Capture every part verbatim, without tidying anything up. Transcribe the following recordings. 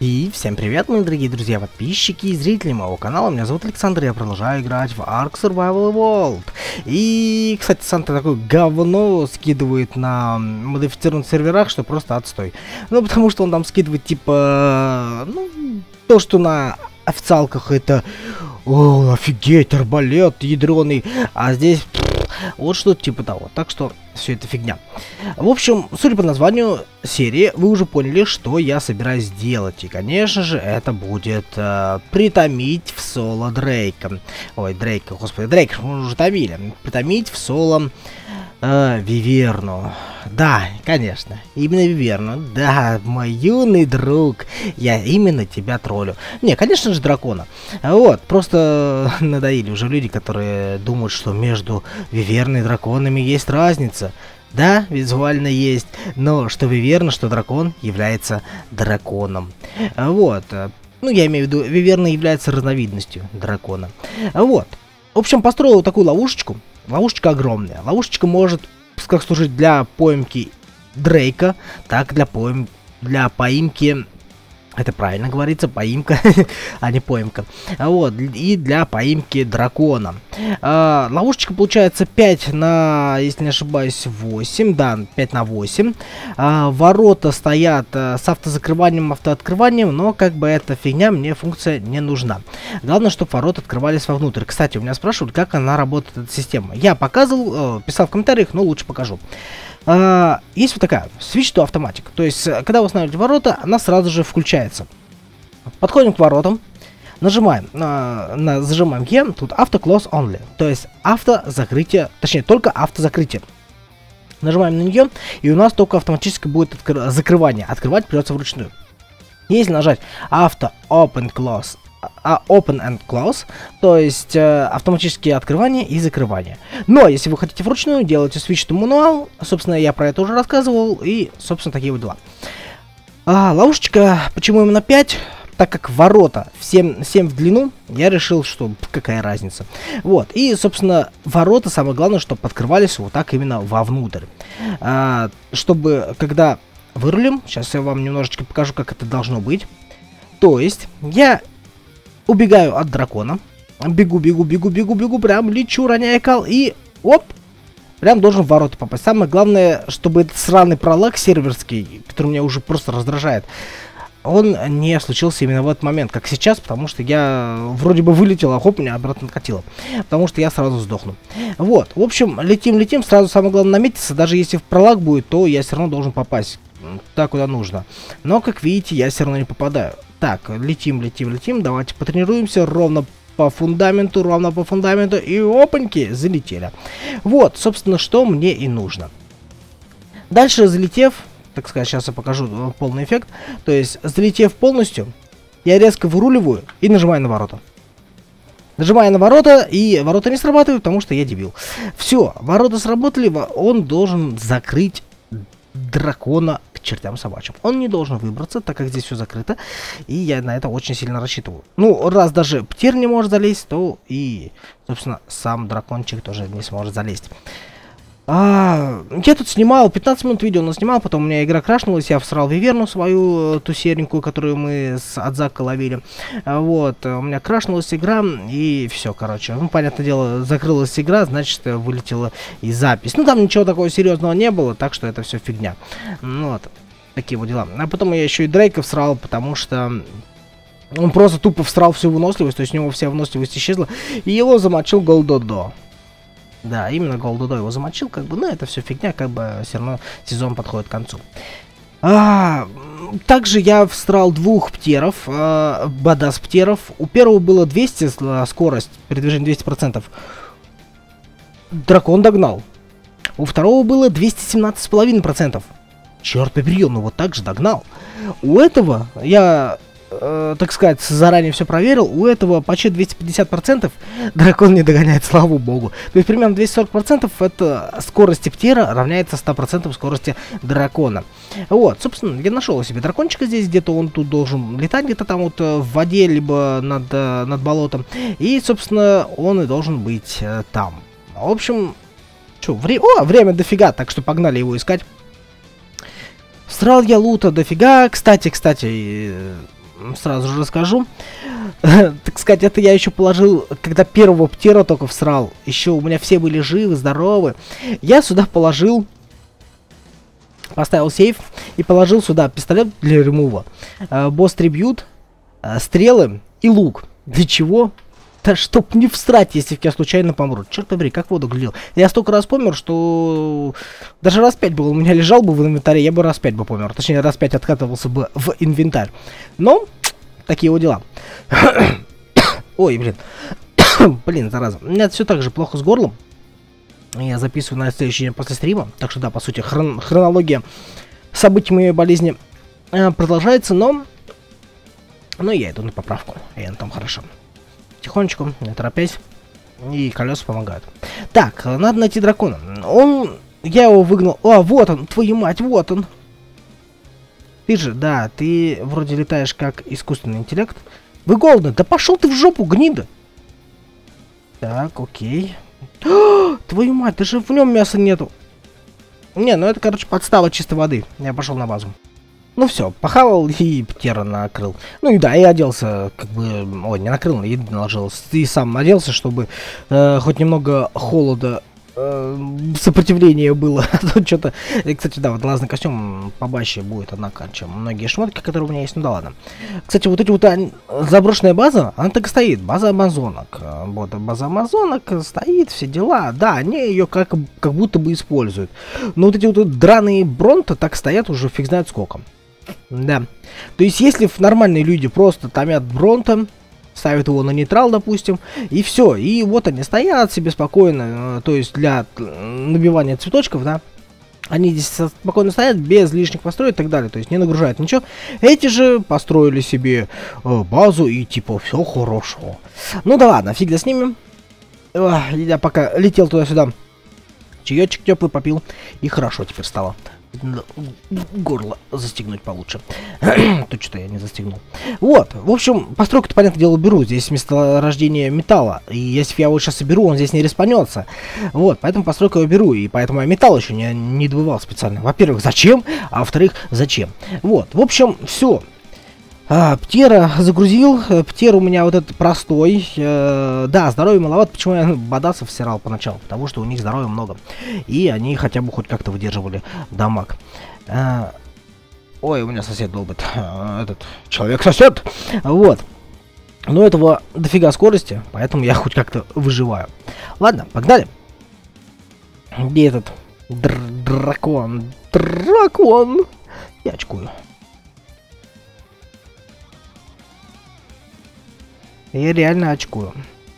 И всем привет, мои дорогие друзья, подписчики и зрители моего канала. Меня зовут Александр, я продолжаю играть в Ark Survival Evolved. И, кстати, Санта такое говно скидывает на модифицированных серверах, что просто отстой. Ну, потому что он там скидывает, типа, ну, то, что на официалках это, о, офигеть, арбалет ядреный, а здесь... Вот что-то типа того. Так что все это фигня. В общем, судя по названию серии, вы уже поняли, что я собираюсь делать. И, конечно же, это будет э, притомить в соло Дрейка. Ой, Дрейка, господи, Дрейка, мы уже томили. Притомить в соло э, Виверну. Да, конечно, именно Виверну. Да, мой юный друг. Я именно тебя троллю. Не, конечно же, дракона. Вот, просто надоели уже люди, которые думают, что между Виверной и драконами есть разница. Да, визуально есть, но что Виверна, что дракон является драконом. Вот, ну я имею в виду, Виверна является разновидностью дракона. Вот, в общем, построил вот такую ловушечку. Ловушечка огромная. Ловушечка может как служить для поимки Дрейка, так для поим... для поимки... Это правильно говорится, поимка, а не поимка. Вот, и для поимки дракона. А, ловушечка получается пять на, если не ошибаюсь, восемь. Да, пять на восемь. А, ворота стоят а, с автозакрыванием, автооткрыванием, но как бы эта фигня, мне функция не нужна. Главное, чтобы ворота открывались вовнутрь. Кстати, у меня спрашивают, как она работает, эта система. Я показывал, э, писал в комментариях, но лучше покажу. Uh, есть вот такая Switch to Automatic. То есть, когда вы устанавливаете ворота, она сразу же включается. Подходим к воротам, нажимаем, uh, на, зажимаем Е, тут Auto Close Only. То есть, автозакрытие, точнее, только автозакрытие. Нажимаем на нее, и у нас только автоматически будет откр закрывание. Открывать придется вручную. Если нажать Auto Open Close, а Open and Close, то есть э, автоматические открывания и закрывания. Но если вы хотите вручную, делайте Switch to Manual. Собственно, я про это уже рассказывал. И, собственно, такие вот дела. А, ловушечка, почему именно пять? Так как ворота семь, семь в длину, я решил, что какая разница. Вот, и, собственно, ворота, самое главное, чтобы открывались вот так именно вовнутрь. А, чтобы, когда вырулим, сейчас я вам немножечко покажу, как это должно быть. То есть, я... убегаю от дракона. Бегу, бегу, бегу, бегу, бегу. Прям лечу, роняя кал. И оп. Прям должен в ворота попасть. Самое главное, чтобы этот сраный пролаг серверский, который меня уже просто раздражает, он не случился именно в этот момент, как сейчас, потому что я вроде бы вылетел, а хоп, меня обратно накатило. Потому что я сразу сдохну. Вот. В общем, летим, летим. Сразу самое главное наметиться. Даже если в пролаг будет, то я все равно должен попасть туда, куда нужно. Но, как видите, я все равно не попадаю. Так, летим, летим, летим. Давайте потренируемся ровно по фундаменту, ровно по фундаменту. И опаньки, залетели. Вот, собственно, что мне и нужно. Дальше, залетев, так сказать, сейчас я покажу полный эффект. То есть, залетев полностью, я резко выруливаю и нажимаю на ворота. Нажимаю на ворота, и ворота не срабатывают, потому что я дебил. Все, ворота сработали, он должен закрыть дракона к чертям собачьим. Он не должен выбраться, так как здесь все закрыто. И я на это очень сильно рассчитываю. Ну, раз даже птер не может залезть, то и, собственно, сам дракончик тоже не сможет залезть. А, я тут снимал, пятнадцать минут видео наснимал, потом у меня игра крашнулась, я всрал Виверну свою, ту серенькую, которую мы с от Зака ловили. А, вот, у меня крашнулась игра, и все, короче. Ну, понятное дело, закрылась игра, значит, вылетела и запись. Ну, там ничего такого серьезного не было, так что это все фигня. Ну, вот, такие вот дела. А потом я еще и Дрейка всрал, потому что... он просто тупо всрал всю выносливость, то есть у него вся выносливость исчезла, и его замочил Голдодо. Да, именно Голдодо его замочил, как бы, но это все фигня, как бы все равно сезон подходит к концу. А, также я встрал двух птеров, а, бадас птеров. У первого было двести скорость передвижения, двести процентов. Дракон догнал. У второго было двести семнадцать с половиной процентов. Черт побери, он его также догнал. У этого я... Э, так сказать, заранее все проверил, у этого почти двести пятьдесят процентов дракон не догоняет, слава богу. То есть примерно двести сорок процентов это скорости птера равняется ста процентам скорости дракона. Вот, собственно, я нашел себе дракончика здесь, где-то он тут должен летать, где-то там вот в воде, либо над, над болотом. И, собственно, он и должен быть э, там. В общем, что, вре о, время дофига, так что погнали его искать. Всрал я лута дофига. Кстати, кстати, сразу же расскажу. Так сказать, это я еще положил, когда первого птера только всрал. Еще у меня все были живы, здоровы. Я сюда положил, поставил сейф и положил сюда пистолет для ремува, э, босс трибьют, э, стрелы и лук. Для чего? Да чтоб не всрать, если я случайно помру. Черт побери, как воду глядел. Я столько раз помер, что даже раз пять был у меня лежал бы в инвентаре, я бы раз пять бы помер. Точнее, раз пять откатывался бы в инвентарь. Но такие вот дела. Ой, блин. Блин, зараза. У меня все так же плохо с горлом. Я записываю на следующий день после стрима. Так что да, по сути, хрон хронология событий моей болезни э, продолжается, но... Но я иду на поправку. Я на том хорошо. Тихонечку, не торопясь. И колеса помогают. Так, надо найти дракона. Он... Я его выгнал. А, вот он, твою мать, вот он. Ты же, да, ты вроде летаешь как искусственный интеллект. Вы голодны? Да пошел ты в жопу, гнида. Так, окей. О, твою мать, даже в нем мяса нету. Не, ну это, короче, подстава чистой воды. Я пошел на базу. Ну все, похавал и птера накрыл. Ну и да, и оделся, как бы... Ой, не накрыл, и наложил. И сам оделся, чтобы э, хоть немного холода, э, сопротивления было. Что-то... Кстати, да, вот лазный костюм побаще будет, однако, чем многие шмотки, которые у меня есть. Ну да ладно. Кстати, вот эти вот заброшенная база, она так и стоит. База амазонок. Вот, база амазонок стоит, все дела. Да, они ее как, как будто бы используют. Но вот эти вот драные бронты так стоят уже фиг знает сколько. Да. То есть, если нормальные люди просто томят бронта, ставят его на нейтрал, допустим, и все. И вот они стоят себе спокойно, то есть для набивания цветочков, да. Они здесь спокойно стоят, без лишних построек и так далее. То есть не нагружают ничего. Эти же построили себе э, базу и типа все хорошо. Ну да ладно, фиг да с ними. Ох, я пока летел туда-сюда, чаечек теплый попил, и хорошо теперь стало. Горло застегнуть получше. Тут что-то я не застегнул. Вот, в общем, постройку-то, понятное дело, беру. Здесь месторождение металла. И если я его сейчас соберу, он здесь не респанется. Вот, поэтому постройку я беру. И поэтому я металл еще не, не добывал специально. Во-первых, зачем? А во-вторых, зачем? Вот, в общем, все. А, птера загрузил. Птер у меня вот этот простой. Э, да, здоровья маловато. Почему я бодасов всирал поначалу? Потому что у них здоровья много. И они хотя бы хоть как-то выдерживали дамаг. Э, ой, у меня сосед долбит. Э, этот человек-сосед. Вот. Но этого дофига скорости. Поэтому я хоть как-то выживаю. Ладно, погнали. Где этот др дракон? Дракон. Я очкую. Я реально очкую.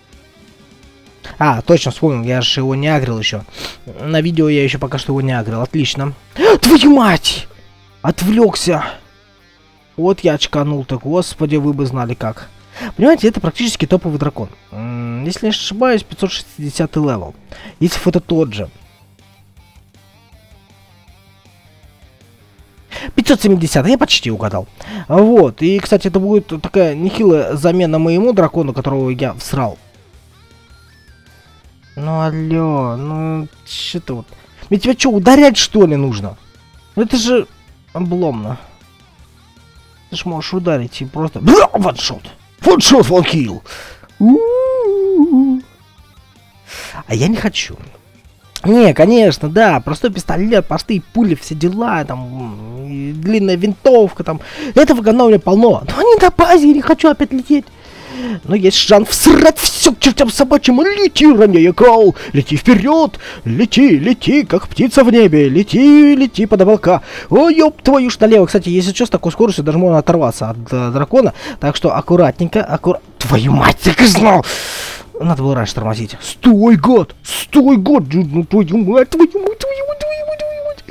А, точно вспомнил, я же его не агрил еще. На видео я еще пока что его не агрил. Отлично. Твою мать! Отвлекся. Вот я очканул-то. Господи, вы бы знали как. Понимаете, это практически топовый дракон. М-м, если не ошибаюсь, пятьсот шестидесятый левел. Если это тот же. пятьсот семидесятый, я почти угадал. Вот, и, кстати, это будет такая нехилая замена моему дракону, которого я всрал. Ну, алло, ну, что-то вот... Мне тебя что, ударять, что ли, нужно? Это же обломно. Ты ж можешь ударить и просто... Ваншот! Ваншот, ванкил! А я не хочу. Не, конечно, да, простой пистолет, простые пули, все дела, там, и длинная винтовка, там. Этого говна у меня полно. Но не на базе, я не хочу опять лететь. Но есть шанс всрать все к чертям собачьим. Лети, роняя крол, лети вперед, лети, лети, как птица в небе, лети, лети под облака. Ой, ёб твою ж налево. Кстати, если что, с такой скоростью даже можно оторваться от э, дракона, так что аккуратненько, аккуратно. Твою мать, так и знал! Надо было раньше тормозить. Стой, год! Стой, год! Ну твою мать, твою мать, твою мать, твою мать, твою мать!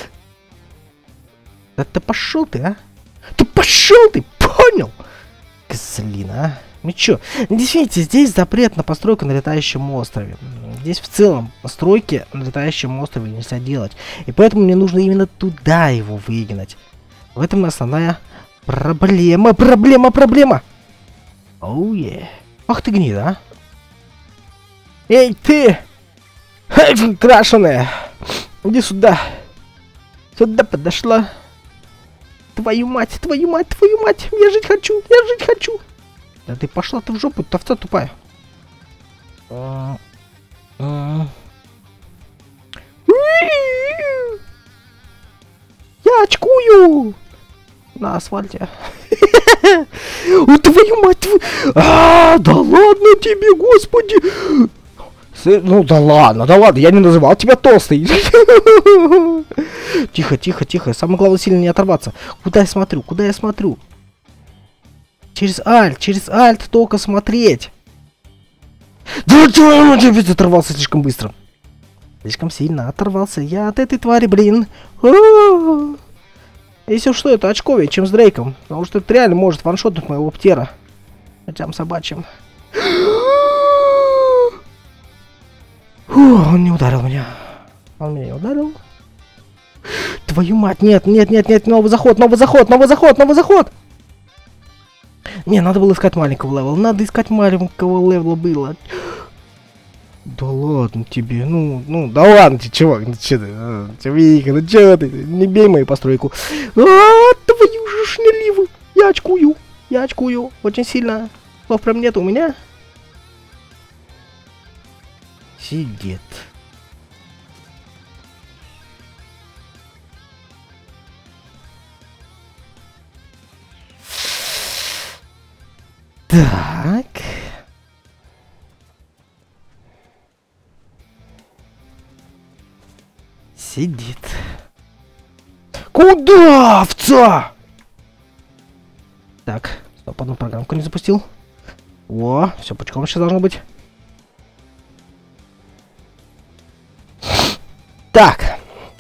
Да ты пошел ты, а? Ты пошел ты, понял? Козлина, а? Ну чё? Здесь, видите, здесь запрет на постройку на летающем острове. Здесь в целом постройки на летающем острове нельзя делать. И поэтому мне нужно именно туда его выгнать. В этом основная проблема, проблема, проблема! Оу, е. Ах ты гнида, а? Эй, ты! Эй, крашеная! Иди сюда! Сюда подошла! Твою мать, твою мать, твою мать. Я жить хочу, я жить хочу. Да ты пошла ты в жопу, овца тупая. Я очкую на асфальте. О, твою мать! А, да ладно тебе, господи! Ну да ладно, да ладно, я не называл тебя толстый. Тихо, тихо, тихо. Самое главное, сильно не оторваться. Куда я смотрю? Куда я смотрю? Через альт, через альт только смотреть. Да чё, я ведь оторвался слишком быстро. Слишком сильно оторвался я от этой твари, блин. А-а-а. Если что, это очковее, чем с Дрейком. Потому что это реально может ваншотнуть моего птера. Хотям собачьим. Фу, он не ударил меня. Он меня не ударил. Твою мать, нет, нет, нет, нет, новый заход, новый заход, новый заход, новый заход. Не, надо было искать маленького левела. Надо искать маленького левела было. Да ладно тебе, ну, ну, да ладно тебе, чувак, ну че ты, а, Вика, ну че ты, не бей мою постройку. А, твою же шнеливу, я очкую, я очкую, очень сильно. Слов прям нет у меня. Сидит. Так. Сидит. Куда, овца? Так, стоп, одну программку не запустил. О, все пучком сейчас должно быть. Так.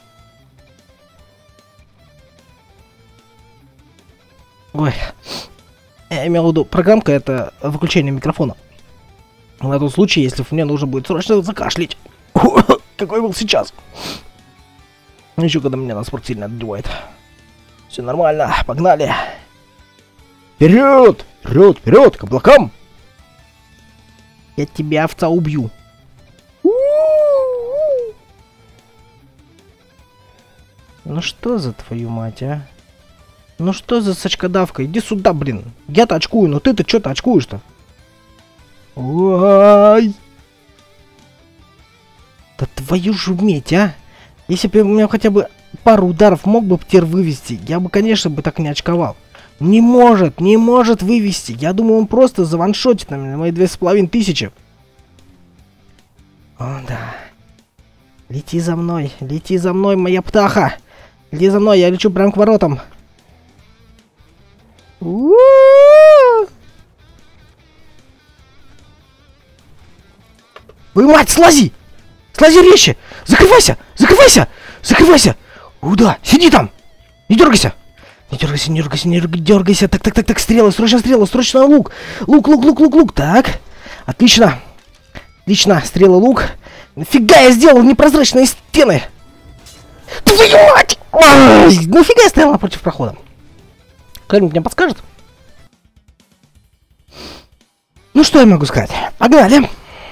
Ой. Я имел в виду, программка это выключение микрофона. На тот случай, если мне нужно будет срочно закашлять. Какой был сейчас. Еще когда меня на спорт сильно отдувает. Все нормально, погнали. Вперед! Вперед, вперед, к облакам! Я тебя, овца, убью. Ну что за твою мать, а? Ну что за сачкодавка? Иди сюда, блин. Я-то очкую, но ты-то что-то очкуешь-то? Ой! Да твою же медь, а! Если бы у меня хотя бы пару ударов мог бы птер вывести, я бы, конечно, бы так не очковал. Не может, не может вывести. Я думаю, он просто заваншотит на мои две с половиной тысячи. О, да. Лети за мной, лети за мной, моя птаха. Лети за мной, я лечу прям к воротам. У-у-у! Вы, мать, слази! Слази резче! Закрывайся! Закрывайся! Закрывайся! Куда? Сиди там! Не дергайся! Не дергайся, не дергайся, не дергайся! Так, так, так, так, стрелы, срочно стрелы, срочно лук! Лук, лук, лук, лук, лук! Так! Отлично! Отлично! Стрелы, лук! Нафига я сделал непрозрачные стены? Твою мать! Ой, нафига я стоял напротив прохода? Кто-нибудь мне подскажет? Ну что я могу сказать? Погнали!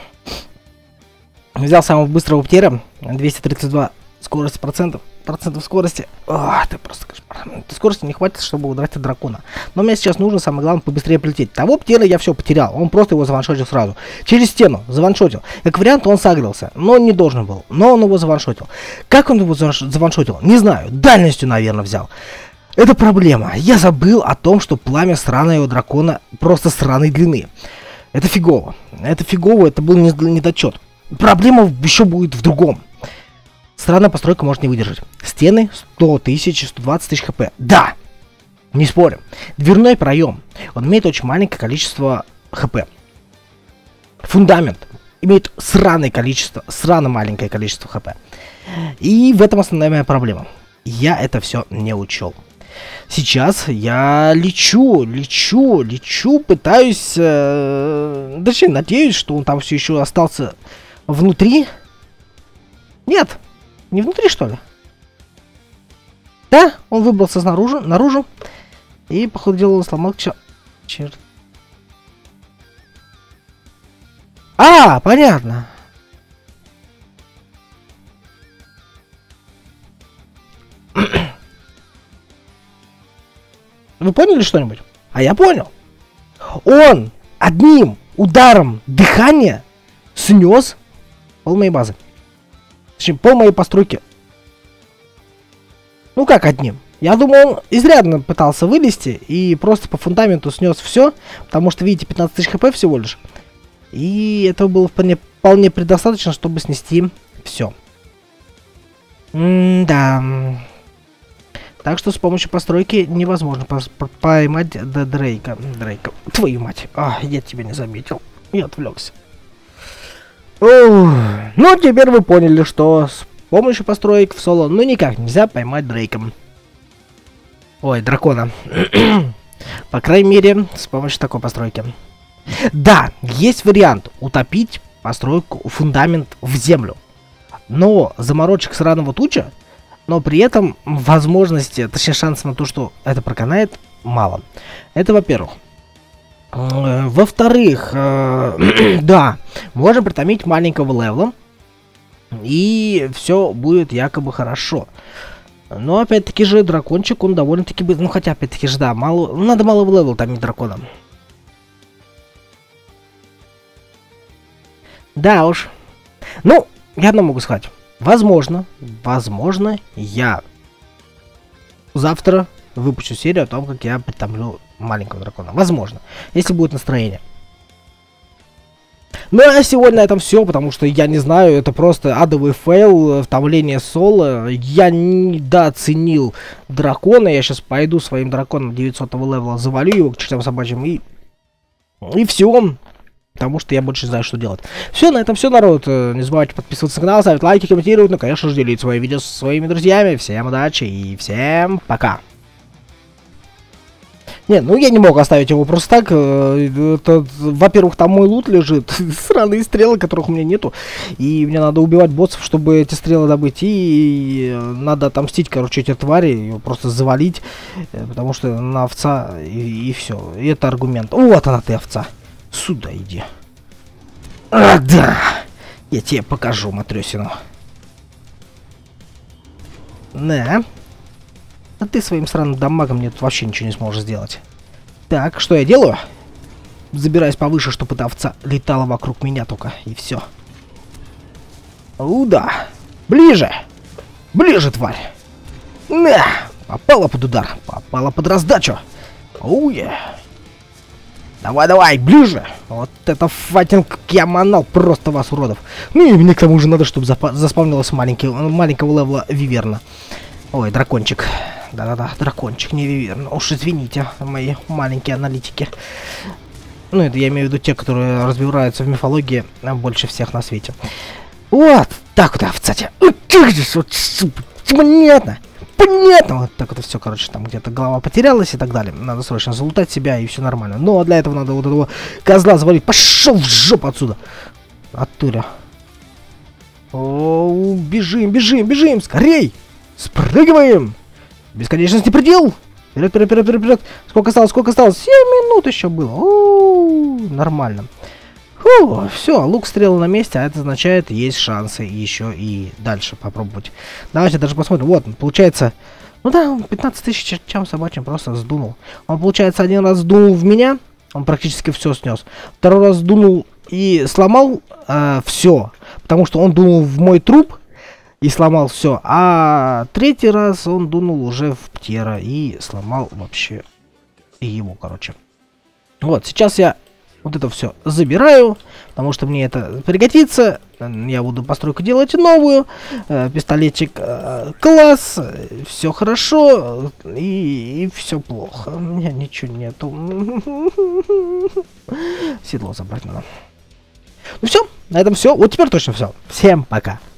Взял самого быстрого птера, двести тридцать два скорости процентов, процентов скорости. О, это просто кошмар. Скорости не хватит, чтобы удрать от дракона. Но мне сейчас нужно, самое главное, побыстрее полететь. Того птера я все потерял, он просто его заваншотил сразу. Через стену заваншотил. Как вариант, он сагрился, но он не должен был. Но он его заваншотил. Как он его заваншотил? Не знаю. Дальностью, наверное, взял. Это проблема. Я забыл о том, что пламя сраного дракона просто сраной длины. Это фигово. Это фигово, это был недочет. Проблема еще будет в другом. Странная постройка может не выдержать. Стены сто тысяч, сто двадцать тысяч хп. Да! Не спорю. Дверной проем. Он имеет очень маленькое количество хп. Фундамент имеет сраное количество, срано маленькое количество хп. И в этом основная моя проблема. Я это все не учел. Сейчас я лечу, лечу, лечу, пытаюсь... Э, точнее, надеюсь, что он там все еще остался внутри. Нет, не внутри, что ли? Да, он выбрался снаружи, наружу. И, походу дела, он сломал чер... Черт. А, понятно. Вы поняли что-нибудь? А я понял. Он одним ударом дыхания снес пол моей базы. Точнее, пол моей постройки. Ну как одним? Я думаю, он изрядно пытался вылезти и просто по фундаменту снес все, потому что, видите, пятнадцать тысяч хп всего лишь. И этого было вполне, вполне предостаточно, чтобы снести все. М-да. Так что с помощью постройки невозможно поймать до Дрейка. Дрейка. Твою мать. А, я тебя не заметил. Я отвлекся. Ну, теперь вы поняли, что с помощью построек в соло ну никак нельзя поймать Дрейком. Ой, дракона. По крайней мере, с помощью такой постройки. Да, есть вариант утопить постройку, фундамент в землю. Но заморочек сраного туча, но при этом возможности, точнее шанс на то, что это проканает, мало. Это во-первых. Во-вторых, э, да, можно притомить маленького левела, и все будет якобы хорошо. Но опять-таки же дракончик, он довольно-таки быстро, ну хотя опять-таки же, да, мало, надо малого левела томить дракона. Да уж. Ну, я одно могу сказать. Возможно, возможно, я завтра выпущу серию о том, как я притомлю маленького дракона. Возможно, если будет настроение. Ну а сегодня на этом все, потому что я не знаю, это просто адовый фейл, втомление соло. Я недооценил дракона. Я сейчас пойду своим драконом девятисотого левела, завалю его к чертям собачьим и... И все. Потому что я больше не знаю, что делать. Все, на этом все, народ. Не забывайте подписываться на канал, ставить лайки, комментировать, ну, конечно же, делить свои видео со своими друзьями. Всем удачи и всем пока. Не, ну я не мог оставить его просто так. Во-первых, там мой лут лежит. Сраные стрелы, которых у меня нету. И мне надо убивать боссов, чтобы эти стрелы добыть. И надо отомстить, короче, эти твари. Его просто завалить. Потому что на овца и, и все. И это аргумент. Вот она ты, овца. Сюда иди. А, да. Я тебе покажу, матрёсину. На. А ты своим сраным дамагом мне тут вообще ничего не сможешь сделать. Так, что я делаю? Забираюсь повыше, чтобы эта овца летала вокруг меня только. И все. Уда. Ближе. Ближе, тварь. На. Попала под удар. Попала под раздачу. Уе. Давай, давай, ближе. Вот это файтинг, я манал просто вас, уродов. Ну и мне к тому же надо, чтобы заспавнилось маленький, маленького левела виверна. Ой, дракончик. Да-да-да, дракончик, не виверна. Уж извините, мои маленькие аналитики. Ну, это я имею в виду те, которые разбираются в мифологии больше всех на свете. Вот, так вот, овцатя. Понятно. Понятно. Вот так вот все, короче, там где-то голова потерялась и так далее. Надо срочно залутать себя и все нормально. Но для этого надо вот этого козла завалить. Пошел в жопу отсюда. Оттуда. О, бежим, бежим, бежим. Скорей. Спрыгиваем. Бесконечности предел. Вперед, вперед, вперед, вперед, вперед. Сколько осталось, сколько осталось? семь минут еще было. О, нормально. Фу, все, лук, стрелы на месте, а это означает, есть шансы еще и дальше попробовать. Давайте даже посмотрим. Вот, получается, ну да, он пятнадцать тысяч чертям собачьим просто сдунул. Он, получается, один раз сдунул в меня, он практически все снес. Второй раз сдунул и сломал э, все, потому что он дунул в мой труп и сломал все. А третий раз он дунул уже в Птера и сломал вообще и его, короче. Вот, сейчас я... Вот это все забираю, потому что мне это пригодится. Я буду постройку делать новую. Э, пистолетчик э, класс. Все хорошо. И, и все плохо. У меня ничего нету. Седло забрать надо. Ну все, на этом все. Вот теперь точно все. Всем пока.